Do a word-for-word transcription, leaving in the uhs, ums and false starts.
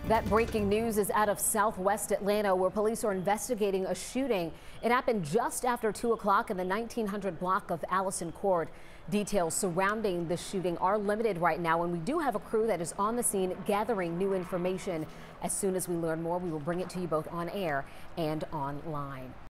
That breaking news is out of southwest Atlanta, where police are investigating a shooting. It happened just after two o'clock in the nineteen hundred block of Alison Court. Details surrounding the shooting are limited right now, and we do have a crew that is on the scene gathering new information. As soon as we learn more, we will bring it to you both on air and online.